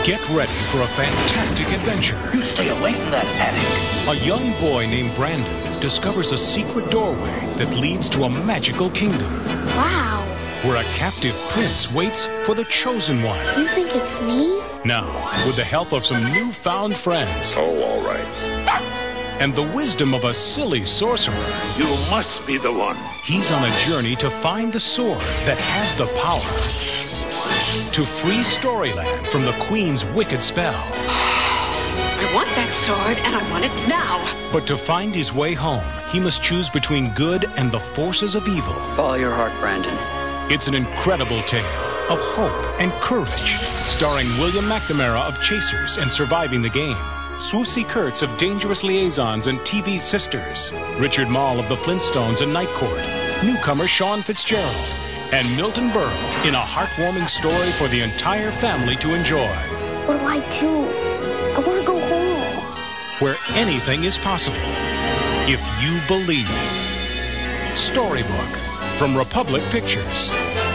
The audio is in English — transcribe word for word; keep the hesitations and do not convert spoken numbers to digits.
Get ready for a fantastic adventure. You stay away from that attic. A young boy named Brandon discovers a secret doorway that leads to a magical kingdom. Wow. Where a captive prince waits for the chosen one. You think it's me? Now, with the help of some newfound friends. Oh, all right. And the wisdom of a silly sorcerer. You must be the one. He's on a journey to find the sword that has the power to free Storyland from the Queen's wicked spell. I want that sword, and I want it now. But to find his way home, he must choose between good and the forces of evil. Follow your heart, Brandon. It's an incredible tale of hope and courage, starring William McNamara of Chasers and Surviving the Game, Swoosie Kurtz of Dangerous Liaisons and T V Sisters, Richard Moll of the Flintstones and Night Court, newcomer Sean Fitzgerald, and Milton Berle in a heartwarming story for the entire family to enjoy. What do I do? I want to go home. Where anything is possible, if you believe. Storybook from Republic Pictures.